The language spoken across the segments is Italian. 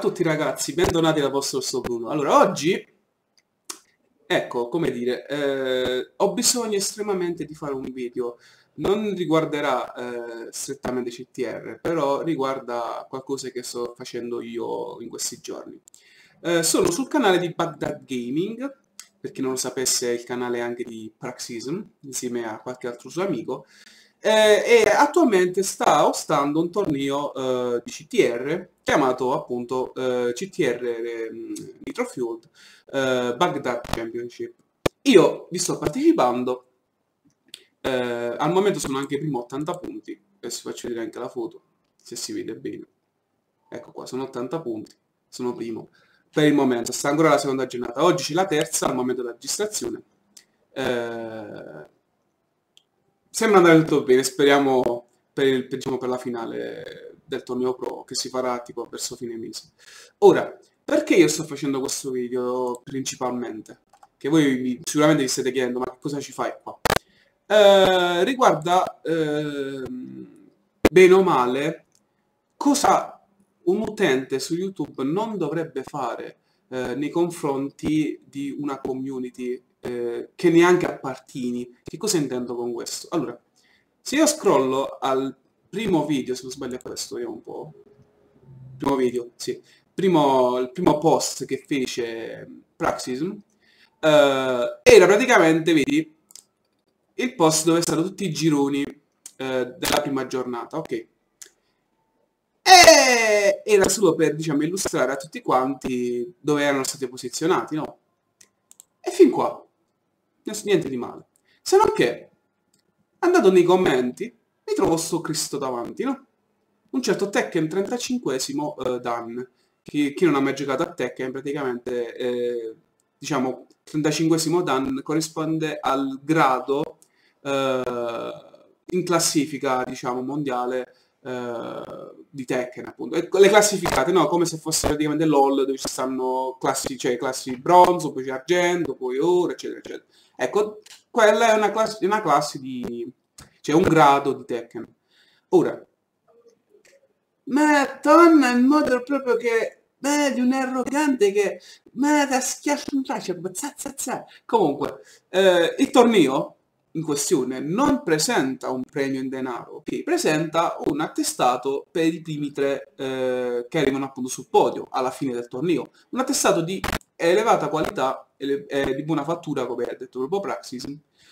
tutti ragazzi, bentornati dal vostro Sto Bruno. Allora, oggi, ecco, come dire, ho bisogno estremamente di fare un video. Non riguarderà strettamente CTR, però riguarda qualcosa che sto facendo io in questi giorni. Sono sul canale di Baghdad Gaming, per chi non lo sapesse è il canale anche di Praxism, insieme a qualche altro suo amico, e attualmente sta ostando un torneo di CTR chiamato appunto CTR Nitrofueled Baghdad Championship. Io vi sto partecipando, al momento sono anche primo 80 punti, adesso faccio vedere anche la foto, se si vede bene. Ecco qua, sono 80 punti, sono primo. Per il momento, sta ancora la seconda giornata. Oggi c'è la terza al momento della registrazione. Sembra andare tutto bene, speriamo diciamo, per la finale del torneo pro che si farà tipo verso fine mese. Ora, perché io sto facendo questo video principalmente? Che voi sicuramente vi state chiedendo, ma che cosa ci fai qua? Riguarda, bene o male, cosa un utente su YouTube non dovrebbe fare nei confronti di una community che neanche appartieni. Che cosa intendo con questo? Allora, se io scrollo al primo video, se non sbaglio è questo, vediamo un po'. Primo video, sì. Il primo post che fece Praxism era praticamente, vedi, il post dove stanno tutti i gironi della prima giornata, ok? E era solo per, diciamo, illustrare a tutti quanti dove erano stati posizionati, no? E fin qua, niente di male. Se non che, andato nei commenti, mi trovo sto Cristo davanti, no? Un certo Tekken 35esimo Dan. Chi non ha mai giocato a Tekken, praticamente, diciamo, 35esimo Dan corrisponde al grado in classifica, diciamo, mondiale di Tekken, appunto. E le classificate, no? Come se fosse praticamente LOL, dove ci stanno classi, cioè classi bronzo, poi c'è argento, poi oro, eccetera, eccetera. Ecco, quella è una classe di... cioè un grado di Tekken. Ora, ma torna in modo proprio che... di un arrogante che... ma da schiaffo in faccia, comunque, il torneo in questione non presenta un premio in denaro, ok? Presenta un attestato per i primi tre che arrivano appunto sul podio alla fine del torneo. Un attestato di elevata qualità e di buona fattura, come ha detto proprio Praxis,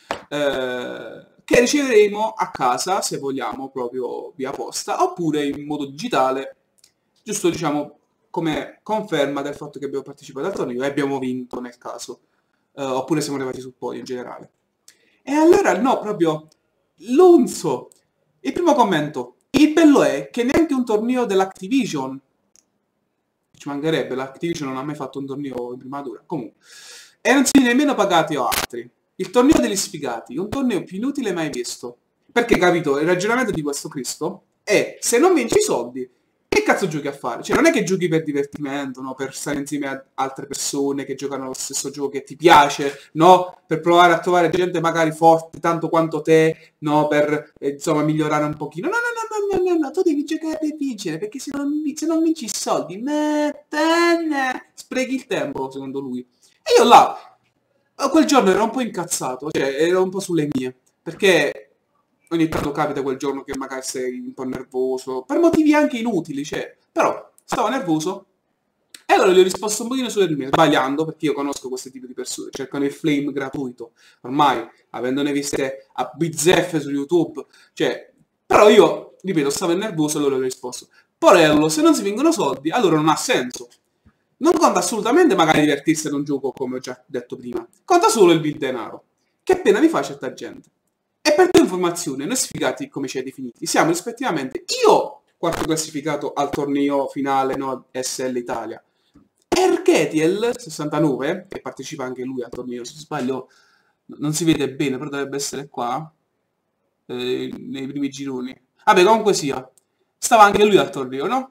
che riceveremo a casa, se vogliamo, proprio via posta, oppure in modo digitale, giusto diciamo come conferma del fatto che abbiamo partecipato al torneo e abbiamo vinto nel caso, oppure siamo arrivati sul podio in generale. E allora no, proprio l'unzo. Il primo commento. Il bello è che neanche un torneo dell'Activision, ci mancherebbe, l'Activision non ha mai fatto un torneo in primatura, comunque, e non si è nemmeno pagati o altri. Il torneo degli sfigati, un torneo più inutile mai visto. Perché, capito, il ragionamento di questo Cristo è, se non vinci i soldi, che cazzo giochi a fare? Cioè, non è che giochi per divertimento, no? Per stare insieme a altre persone che giocano allo stesso gioco che ti piace, no? Per provare a trovare gente magari forte tanto quanto te, no? Per, insomma, migliorare un pochino. No, tu devi giocare per vincere, perché se non vinci i soldi, sprechi il tempo, secondo lui. E io là, quel giorno ero un po' incazzato, cioè, ero un po' sulle mie, perché... ogni tanto capita quel giorno che magari sei un po' nervoso, per motivi anche inutili, cioè, però stavo nervoso e allora gli ho risposto un pochino sulle mie, sbagliando, perché io conosco questo tipo di persone, cercano il flame gratuito, ormai, avendone viste a bizzeffe su YouTube, cioè, però io, ripeto, stavo nervoso e allora gli ho risposto, porello, se non si vincono soldi, allora non ha senso. Non conta assolutamente magari divertirsi ad un gioco, come ho già detto prima, conta solo il denaro, che pena mi fa certa gente. E per tua informazione, noi sfigati come ci hai definiti, siamo rispettivamente io quarto classificato al torneo finale, no, SL Italia, Erketiel 69, che partecipa anche lui al torneo, se sbaglio non si vede bene, però dovrebbe essere qua, nei primi gironi. Vabbè, comunque sia, stava anche lui al torneo, no?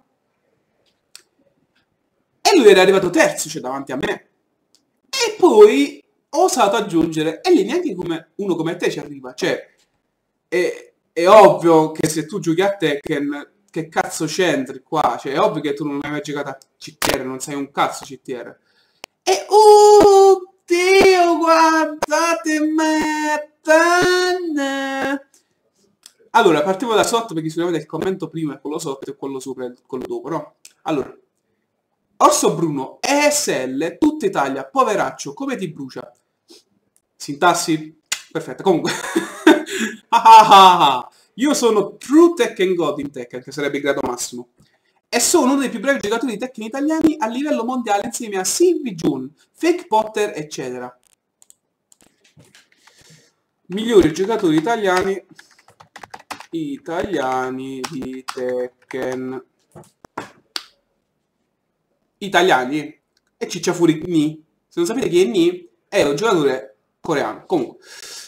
E lui era arrivato terzo, cioè davanti a me. E poi ho osato aggiungere, e lì neanche come uno come te ci arriva, cioè... è ovvio che se tu giochi a Tekken, che cazzo c'entri qua? Cioè, è ovvio che tu non hai mai giocato a CTR, non sai un cazzo CTR. E oddio, guardate Madonna! Allora, partiamo da sotto perché sicuramente il commento prima è quello sotto e quello sopra è quello dopo, no? Allora, Orso Bruno, ESL, tutta Italia, poveraccio, come ti brucia? Sintassi? Perfetto, comunque. Io sono True Tekken God in Tekken, che sarebbe il grado massimo. E sono uno dei più bravi giocatori di Tekken italiani a livello mondiale insieme a Silvi Jun, Fake Potter, eccetera. Migliori giocatori italiani di Tekken. Italiani. E ciccia fuori Ni. Se non sapete chi è Ni, è un giocatore coreano. Comunque.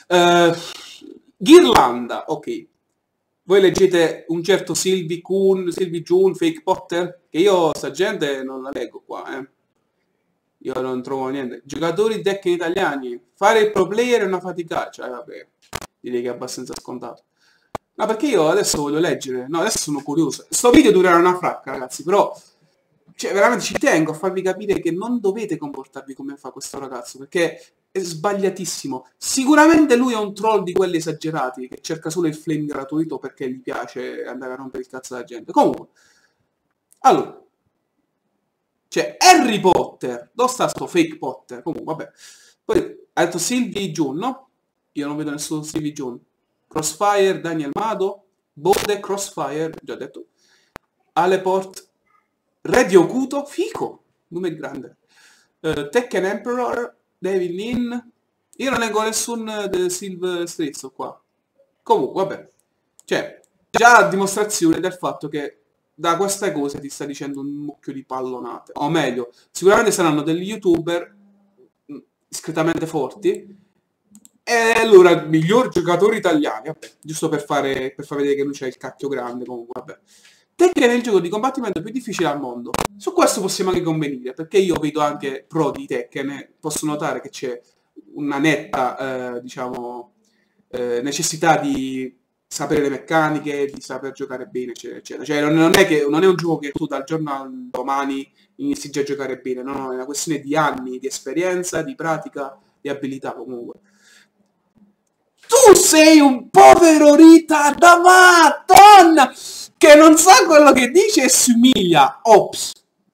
Ghirlanda, ok. Voi leggete un certo Silvi Kun, Silvi Jun, Fake Potter? Che io sta gente non la leggo qua, eh. Io non trovo niente. Giocatori Tekken italiani. Fare il pro player è una fatica. Cioè, vabbè. Direi che è abbastanza scontato. Ma perché io adesso voglio leggere? No, adesso sono curioso. Sto video durerà una fracca, ragazzi, però... Cioè, veramente ci tengo a farvi capire che non dovete comportarvi come fa questo ragazzo, perché è sbagliatissimo. Sicuramente lui è un troll di quelli esagerati, che cerca solo il flame gratuito perché gli piace andare a rompere il cazzo alla gente. Comunque, allora, c'è Harry Potter. Dove sta sto Fake Potter? Comunque, vabbè. Poi ha detto Silvi Jun, no? Io non vedo nessuno Silvi Jun. Crossfire, Daniel Mado, Bode, Crossfire, già detto. Aleport, Radio Okuto, fico, nome grande. Tekken Emperor, David Lin. Io non leggo nessun Silver Strizzo qua. Comunque, vabbè. Cioè, già a dimostrazione del fatto che da queste cose ti sta dicendo un mucchio di pallonate. O meglio, sicuramente saranno degli youtuber discretamente forti. E allora, miglior giocatore italiano, vabbè, giusto per far vedere che lui c'è il cacchio grande, comunque, vabbè. Tekken è il gioco di combattimento più difficile al mondo. Su questo possiamo anche convenire, perché io vedo anche pro di Tekken, posso notare che c'è una netta, diciamo, necessità di sapere le meccaniche, di saper giocare bene, eccetera, eccetera. Cioè, non è un gioco che tu dal giorno al domani inizi già a giocare bene, no, è una questione di anni, di esperienza, di pratica, di abilità comunque. Tu sei un povero ritardato, madonna, che non sa quello che dice e si umilia. Ops.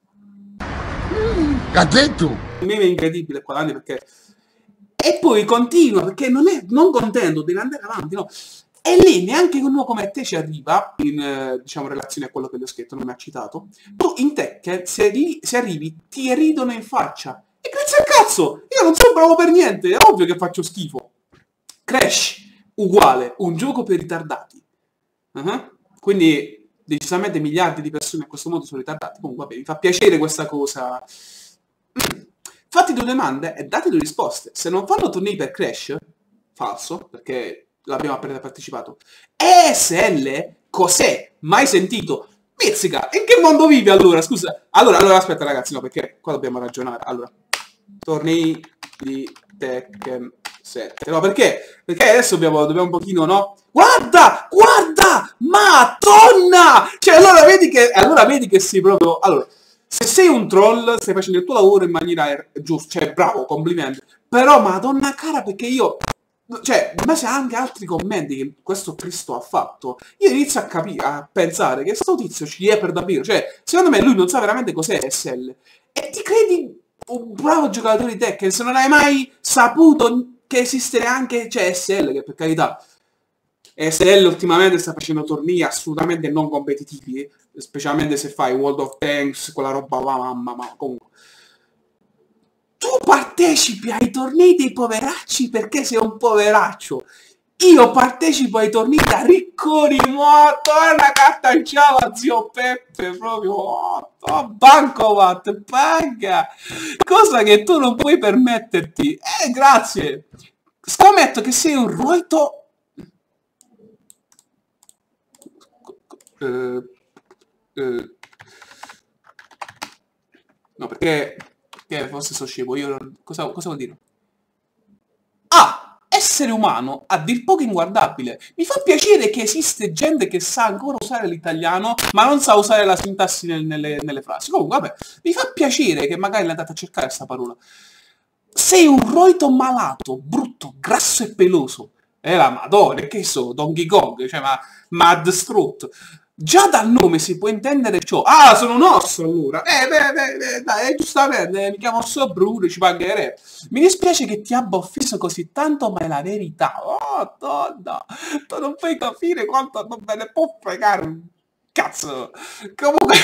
Ha detto? Un meme incredibile qua davanti perché... E poi continua perché non contento, deve andare avanti, no? E lì neanche uno come te ci arriva, in diciamo relazione a quello che gli ho scritto, non mi ha citato. Tu in Tekken, se arrivi, ti ridono in faccia. E grazie al cazzo! Io non sono bravo per niente, è ovvio che faccio schifo. Crash, uguale, un gioco per ritardati. Quindi decisamente miliardi di persone in questo modo sono ritardati. Comunque vabbè, mi fa piacere questa cosa. Fatti due domande e date due risposte. Se non fanno tornei per Crash, falso, perché l'abbiamo appena partecipato. ESL, cos'è? Mai sentito? Pizzica, in che mondo vivi allora? Scusa. Allora aspetta ragazzi, no, perché qua dobbiamo ragionare. Allora, tornei di Tekken 7. No, perché? Perché adesso dobbiamo un pochino, no? Guarda! Guarda! Madonna! Cioè, allora vedi che sei proprio... Allora, se sei un troll, stai facendo il tuo lavoro in maniera giusta, cioè, bravo, complimenti. Però, madonna cara, perché io... Cioè, ma c'è anche altri commenti che questo Cristo ha fatto. Io inizio a capire, a pensare che sto tizio ci è per davvero. Cioè, secondo me lui non sa veramente cos'è SL. E ti credi un bravo giocatore di Tekken se non hai mai saputo che esiste neanche, cioè SL, che per carità SL ultimamente sta facendo tornei assolutamente non competitivi, specialmente se fai World of Tanks, quella roba là, mamma, ma comunque tu partecipi ai tornei dei poveracci perché sei un poveraccio. Io partecipo ai tornei da ricconi, torna cartanciava zio Peppe, proprio, Bancomat, paga, cosa che tu non puoi permetterti. Grazie. Scommetto che sei un roito... no, perché forse sono scemo, io non... cosa vuol dire? Ah! essere umano a dir poco inguardabile. Mi fa piacere che esiste gente che sa ancora usare l'italiano, ma non sa usare la sintassi nelle frasi. Comunque, vabbè, mi fa piacere che magari l'andate a cercare questa parola. Sei un roito malato, brutto, grasso e peloso. La madonna, che so, Donkey Kong, cioè, Mad Strut. Già dal nome si può intendere ciò. Ah, sono un osso allora. Dai, giustamente, mi chiamo Osso Bruno, ci pagherei. Mi dispiace che ti abbia offeso così tanto, ma è la verità. Oh, donna, tu non puoi capire quanto non me ne può fregare un cazzo. Comunque,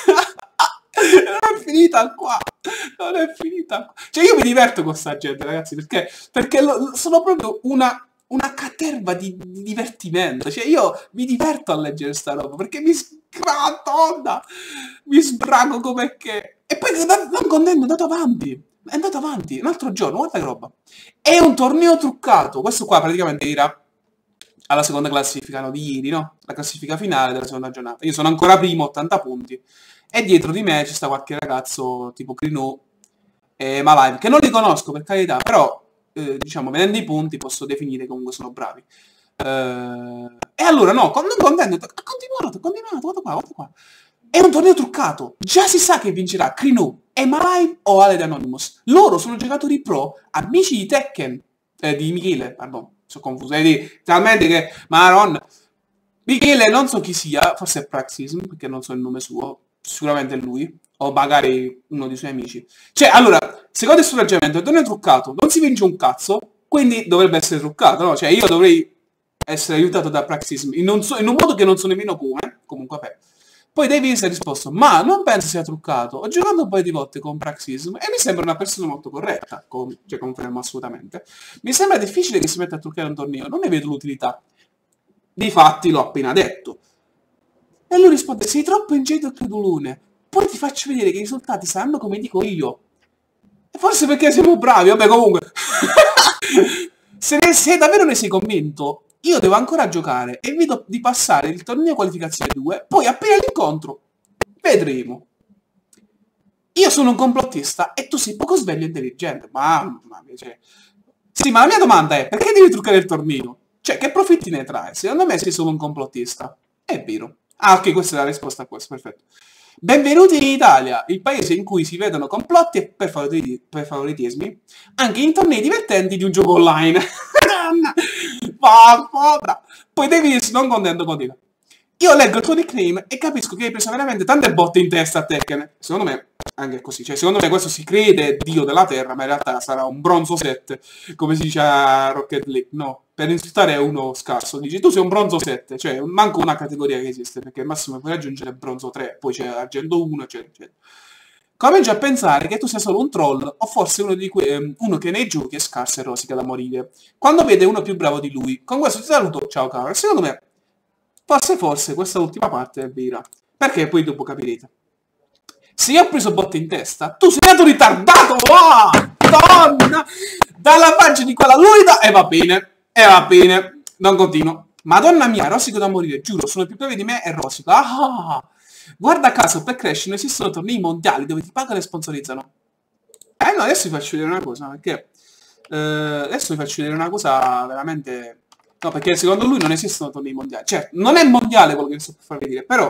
non è finita qua. Non è finita qua. Cioè, io mi diverto con sta gente, ragazzi, perché sono proprio una caterva di divertimento. Cioè, io mi diverto a leggere sta roba, perché Madonna, mi sbrago come che... E poi, non contento, è andato avanti. È andato avanti. Un altro giorno, guarda che roba. È un torneo truccato. Questo qua praticamente era alla seconda classifica, no, di ieri, no? La classifica finale della seconda giornata. Io sono ancora primo, 80 punti. E dietro di me ci sta qualche ragazzo, tipo Crino e Malive, che non li conosco, per carità, però... diciamo, vedendo i punti posso definire che comunque sono bravi. E allora no, non contento, ha continuato, guarda qua. È un torneo truccato. Già si sa che vincerà Crino, Emalive o Aled Anonymous. Loro sono giocatori pro, amici di Tekken, di Michele, pardon, sono confuso, talmente che, Maron, Michele non so chi sia, forse è Praxism, perché non so il nome suo, sicuramente è lui, o magari uno dei suoi amici. Cioè, allora, secondo il suo ragionamento, il torneo è truccato, non si vince un cazzo, quindi dovrebbe essere truccato, no? Cioè, io dovrei essere aiutato da Praxism in un modo che non so nemmeno come, comunque, vabbè. Poi Davis ha risposto, ma non penso sia truccato, ho giocato un paio di volte con Praxism e mi sembra una persona molto corretta, cioè confermo assolutamente. Mi sembra difficile che si metta a truccare un torneo, non ne vedo l'utilità. Difatti l'ho appena detto. E lui risponde, sei troppo ingenuo e credulone, poi ti faccio vedere che i risultati saranno come dico io. E forse perché siamo bravi, vabbè comunque. Se davvero ne sei convinto, io devo ancora giocare e vedo di passare il torneo qualificazione 2, poi appena l'incontro, vedremo. Io sono un complottista e tu sei poco sveglio e intelligente. Mamma mia, cioè... Sì, ma la mia domanda è, perché devi truccare il torneo? Cioè, che profitti ne trai? Secondo me sei solo un complottista. È vero. Ah, ok, questa è la risposta a questo, perfetto. Benvenuti in Italia, il paese in cui si vedono complotti e favoritismi, anche in tornei divertenti di un gioco online. Poi Davis, non contento, continua. Io leggo il tuo nickname e capisco che hai preso veramente tante botte in testa a Tekken. Secondo me, anche così, cioè secondo me questo si crede Dio della Terra, ma in realtà sarà un bronzo 7, come si dice a Rocket League, no? Per insultare uno scarso, dici tu sei un bronzo 7, cioè manco una categoria che esiste, perché al massimo puoi raggiungere bronzo 3, poi c'è argento 1, eccetera, eccetera. Comincio a pensare che tu sia solo un troll, o forse uno che nei giochi è scarso e rosica da morire, quando vede uno più bravo di lui. Con questo ti saluto, ciao caro. Secondo me, forse questa ultima parte è vera, perché poi dopo capirete. Se io ho preso botte in testa, tu sei stato ritardato! Oh, donna! Dalla pagina di quella luida, e va bene, non continuo. Madonna mia, rosico da morire, giuro, sono più bravi di me e rosico. Guarda caso, per Crash non esistono tornei mondiali dove ti pagano e sponsorizzano. No, adesso vi faccio vedere una cosa, perché... adesso vi faccio vedere una cosa veramente... No, perché secondo lui non esistono tornei mondiali. Cioè, non è mondiale quello che vi sto per farvi dire, però...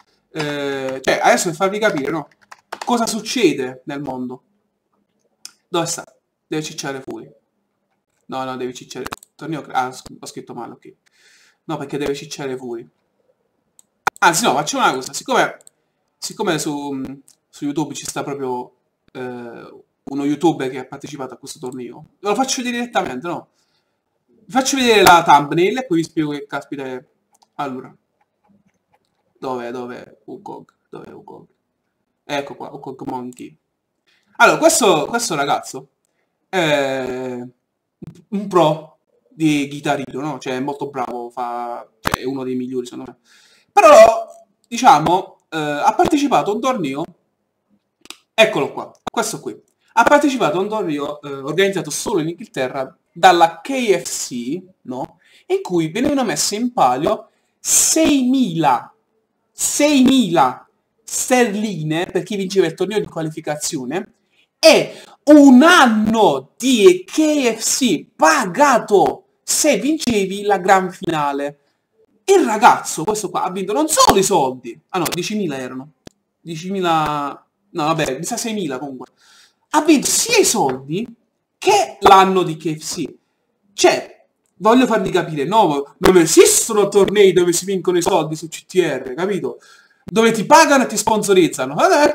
cioè, adesso per farvi capire, no? Cosa succede nel mondo. Dove sta? Deve cicciare fuori. No, devi cicciare... Torneo... Ah, ho scritto male, ok. No, perché deve cicciare fuori. Anzi, no, facciamo una cosa. Siccome su YouTube ci sta proprio uno YouTuber che ha partecipato a questo torneo, ve lo faccio vedere direttamente, no? Vi faccio vedere la thumbnail e poi vi spiego che caspita è. Allora. Dov'è Wukong? Dov'è Wukong? Ecco qua, Wukong Monkey. Allora, questo ragazzo è un pro di Guitar Hero, no? Cioè, è molto bravo, cioè, è uno dei migliori, secondo me. Però, diciamo, ha partecipato a un torneo, eccolo qua, questo qui. Ha partecipato a un torneo organizzato solo in Inghilterra dalla KFC, no? In cui venivano messe in palio 6.000 sterline per chi vinceva il torneo di qualificazione e un anno di KFC pagato se vincevi la gran finale. Il ragazzo, questo qua, ha vinto non solo i soldi, ah no, 10.000 erano, 10.000, no vabbè, mi sa 6.000 comunque, ha vinto sia i soldi che l'anno di KFC. Cioè, voglio farvi capire, no, non esistono tornei dove si vincono i soldi su CTR, capito? Dove ti pagano e ti sponsorizzano.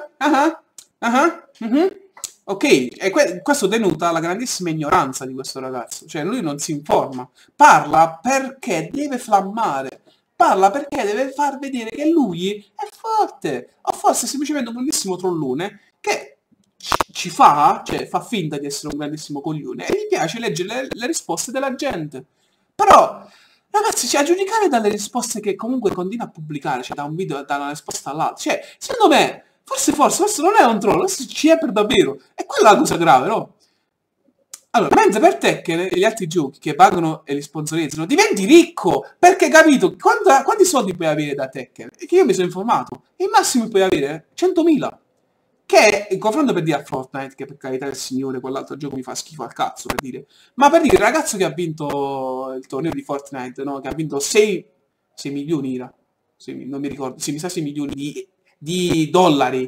Ok, e questo denuta la grandissima ignoranza di questo ragazzo. Cioè, lui non si informa. Parla perché deve flammare. Parla perché deve far vedere che lui è forte. O forse è semplicemente un grandissimo trollone che cioè fa finta di essere un grandissimo coglione. E gli piace leggere le risposte della gente. Però, ragazzi, cioè, a giudicare dalle risposte che comunque continua a pubblicare, cioè da un video, da una risposta all'altra, cioè, secondo me, forse questo non è un troll, questo ci è per davvero. E quella è la cosa grave, no? Allora, mentre per Tekken e gli altri giochi che pagano e li sponsorizzano, diventi ricco! Perché, capito, quanti soldi puoi avere da Tekken? E che io mi sono informato. Il massimo puoi avere 100.000. Che in confronto per dire a Fortnite, che per carità del signore, quell'altro gioco mi fa schifo al cazzo, per dire. Ma per dire, il ragazzo che ha vinto il torneo di Fortnite, no? Che ha vinto 6 milioni, era. Non mi ricordo, sì, mi sa 6 milioni di dollari.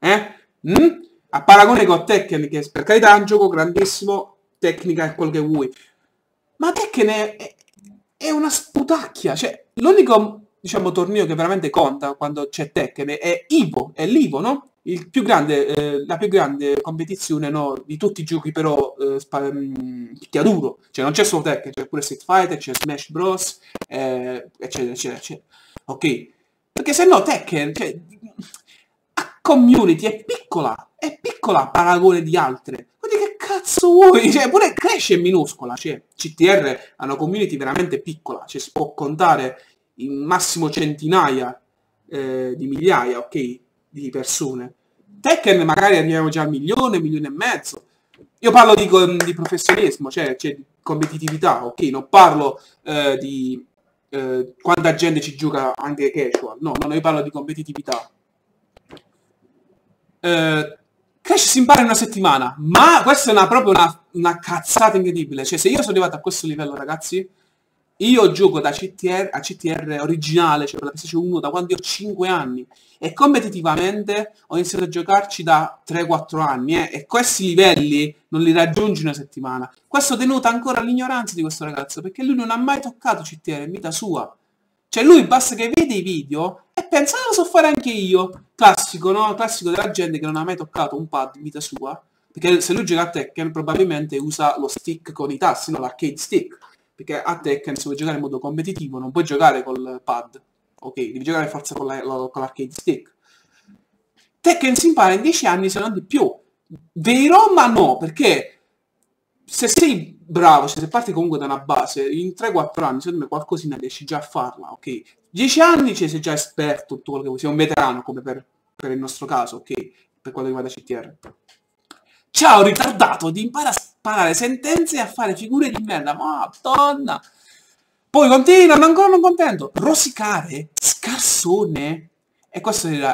A paragone con Tekken, che per carità è un gioco grandissimo, tecnica e quello che vuoi. Ma Tekken è una sputacchia, cioè, l'unico, diciamo, torneo che veramente conta quando c'è Tekken è Ivo, è l'Ivo, no? La più grande competizione, no, di tutti i giochi però picchiaduro, cioè non c'è solo Tekken, c'è pure Street Fighter, c'è Smash Bros, eccetera, eccetera, eccetera. Ok? Perché se no Tekken, cioè, a community è piccola a paragone di altre. Quindi che cazzo vuoi? Cioè, pure Crash è minuscola, cioè, CTR ha una community veramente piccola, cioè si può contare in massimo centinaia di migliaia, ok? Di persone. Tekken magari arriviamo già al milione, milione e mezzo. Io parlo di professionismo, cioè di competitività, ok? Non parlo di quanta gente ci gioca anche casual. No, io parlo di competitività. Crash si impara in una settimana, ma questa è proprio una cazzata incredibile. Cioè, se io sono arrivato a questo livello, ragazzi, io gioco da CTR a CTR originale, cioè per la PlayStation 1, da quando ho 5 anni. E competitivamente ho iniziato a giocarci da 3-4 anni, e questi livelli non li raggiungi in una settimana. Questo denota ancora l'ignoranza di questo ragazzo, perché lui non ha mai toccato CTR in vita sua. Cioè lui basta che vede i video e pensa, lo so fare anche io. Classico, no? Classico della gente che non ha mai toccato un pad in vita sua. Perché se lui gioca a Tekken probabilmente usa lo stick con i tasti, no? L'arcade stick. Perché a Tekken se vuoi giocare in modo competitivo non puoi giocare col pad. Ok, devi giocare forza con l'arcade stick. Tekken si impara in 10 anni se non di più. Vero, ma no, perché se sei bravo, cioè se parti comunque da una base, in 3-4 anni, secondo me qualcosina riesci già a farla, ok? 10 anni, cioè sei già esperto, tutto quello che vuoi, sei un veterano, come per il nostro caso, ok? Per quanto riguarda CTR. Ciao, ritardato, ti impara a sparare sentenze e a fare figure di merda, madonna! Poi continuano, ancora non contento, rosicare, scarsone. E questo era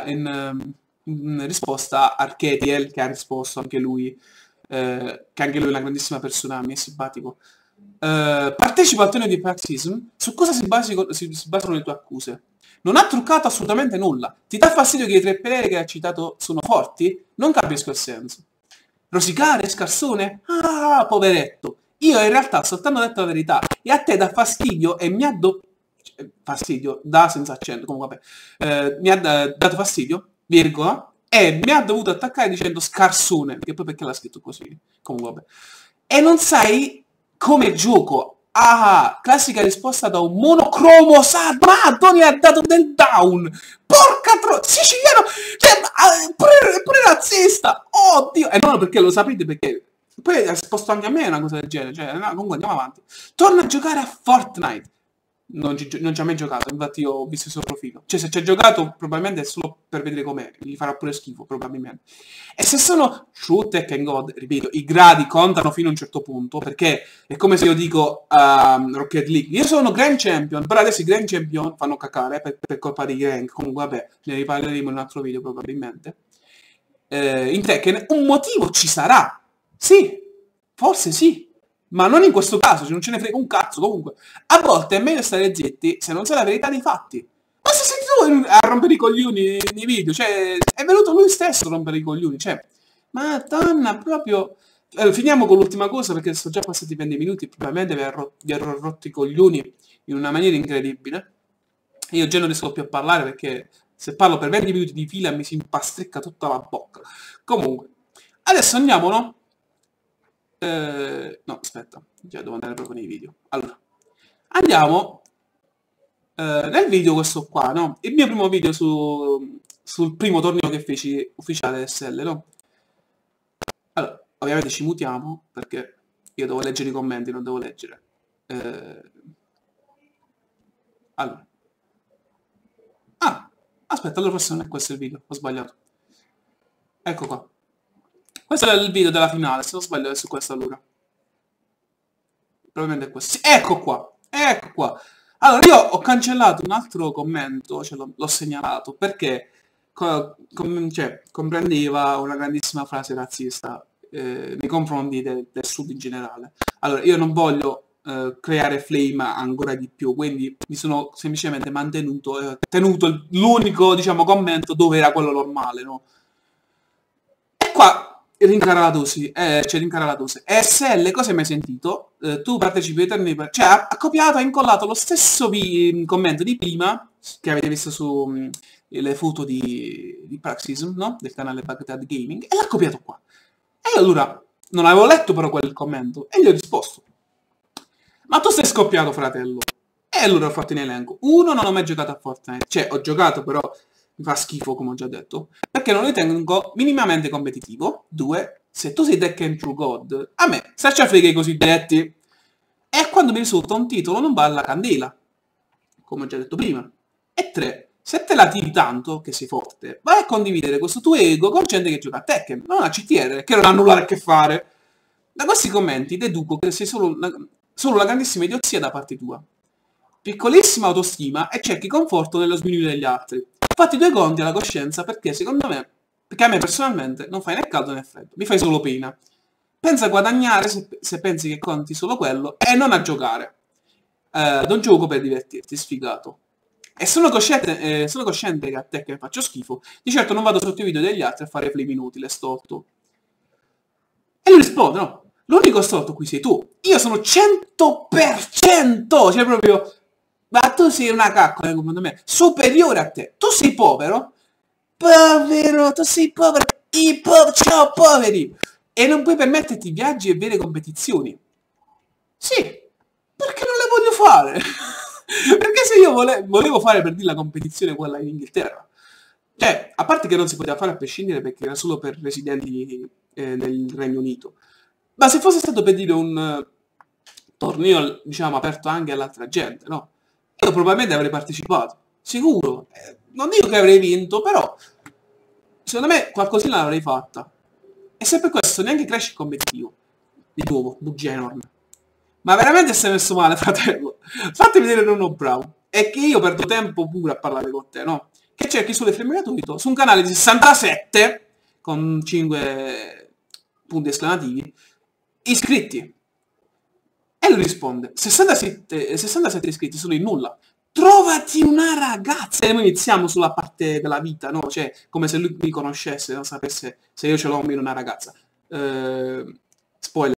in risposta a Archetiel, che ha risposto anche lui, che anche lui è una grandissima persona, mi è simpatico. Partecipa al torneo di Praxism. Su cosa si basano le tue accuse? Non ha truccato assolutamente nulla. Ti dà fastidio che i 3 player che ha citato sono forti? Non capisco il senso. Rosicare, scarsone? Ah, poveretto. Io in realtà ho soltanto detto la verità. E a te dà fastidio e mi ha fastidio, da senza accento, comunque vabbè. Mi ha dato fastidio, virgola, e mi ha dovuto attaccare dicendo scarsone, che poi perché l'ha scritto così? Comunque vabbè. E non sai come gioco. Ah, classica risposta da un monocromo sad. Ma gli ha dato del down. Porca siciliano, cioè, pure razzista. Oddio. E non perché lo sapete, perché poi ha esposto anche a me una cosa del genere. Cioè, no, comunque andiamo avanti. Torna a giocare a Fortnite. Non ci ha mai giocato, infatti io ho visto il suo profilo. Cioè, se ci ha giocato, probabilmente è solo per vedere com'è. Gli farà pure schifo, probabilmente. E se sono True Tekken God, ripeto, i gradi contano fino a un certo punto, perché è come se io dico Rocket League. Io sono Grand Champion, però adesso i Grand Champion fanno cacare per colpa dei rank. Comunque, vabbè, ne riparleremo in un altro video, probabilmente. In Tekken un motivo ci sarà. Sì, forse sì. Ma non in questo caso, non ce ne frega un cazzo, comunque. A volte è meglio stare zitti se non sai la verità dei fatti. Ma se sei tu a rompere i coglioni nei video, cioè, è venuto lui stesso a rompere i coglioni, cioè, madonna, proprio... finiamo con l'ultima cosa perché sono già passati 20 minuti e probabilmente vi avrò rotto i coglioni in una maniera incredibile. Io già non riesco più a parlare perché se parlo per 20 minuti di fila mi si impastricca tutta la bocca. Comunque, adesso andiamo, no? No, aspetta, già devo andare proprio nei video. Allora, andiamo nel video questo qua, no? Il mio primo video sul primo torneo che feci ufficiale SL, no? Allora, ovviamente ci mutiamo perché io devo leggere i commenti, non devo leggere. Allora. Ah, aspetta, allora forse non è questo il video, ho sbagliato. Ecco qua. Questo è il video della finale, se non sbaglio è su questa allora. Probabilmente è questo. Sì, ecco qua, ecco qua. Allora, io ho cancellato un altro commento, cioè l'ho segnalato, perché cioè, comprendeva una grandissima frase razzista nei confronti del Sud in generale. Allora, io non voglio creare flame ancora di più, quindi mi sono semplicemente mantenuto, tenuto l'unico, diciamo, commento dove era quello normale, no? E qua rincara la dose, cioè rincara la dose. SL, cosa hai mai sentito? Tu partecipi ai tornei, cioè ha copiato, ha incollato lo stesso commento di prima, che avete visto su le foto di Praxism, no? Del canale Baghdad Gaming, e l'ha copiato qua. E io allora non avevo letto però quel commento, e gli ho risposto. Ma tu sei scoppiato, fratello. E allora ho fatto in elenco. Uno, non ho mai giocato a Fortnite. Cioè, ho giocato, però mi fa schifo, come ho già detto. Perché non lo ritengo minimamente competitivo. Due, se tu sei Tekken True God, a me, se frega i cosiddetti. E quando mi risulta un titolo non va alla candela. Come ho già detto prima. E tre, se te la tiri tanto, che sei forte, vai a condividere questo tuo ego con gente che gioca a Tekken, non a CTR, che non ha nulla a che fare. Da questi commenti deduco che sei solo una grandissima idiozia da parte tua. Piccolissima autostima e cerchi conforto nello sminuire degli altri. Fatti due conti alla coscienza perché secondo me, perché a me personalmente non fai né caldo né freddo, mi fai solo pena. Pensa a guadagnare se pensi che conti solo quello e non a giocare. Non gioco per divertirti, sfigato. E sono cosciente che a te che faccio schifo, di certo non vado sotto i video degli altri a fare flame inutile, stolto. E lui risponde, no, l'unico storto qui sei tu. Io sono 100%, cioè proprio, ma tu sei una caccola, secondo me, superiore a te. Tu sei povero? Povero, tu sei povero. Ciao, poveri. E non puoi permetterti viaggi e vere competizioni. Sì, perché non le voglio fare? Perché se io volevo fare per dire la competizione quella in Inghilterra, cioè, a parte che non si poteva fare a prescindere perché era solo per residenti del Regno Unito, ma se fosse stato per dire un torneo, diciamo, aperto anche all'altra gente, no? Io probabilmente avrei partecipato, sicuro. Non dico che avrei vinto, però secondo me qualcosina l'avrei fatta. E se per questo neanche Crash è competitivo. Di nuovo, bugia enorme. Ma veramente stai messo male, fratello? Fatti vedere Nonno Brown. È che io perdo tempo pure a parlare con te, no? Che cerchi sulle frame gratuito su un canale di 67 con 5 punti esclamativi iscritti. E lui risponde, 67 iscritti sono in nulla. Trovati una ragazza! E noi iniziamo sulla parte della vita, no? Cioè, come se lui mi conoscesse, non sapesse se io ce l'ho o meno una ragazza. Spoiler.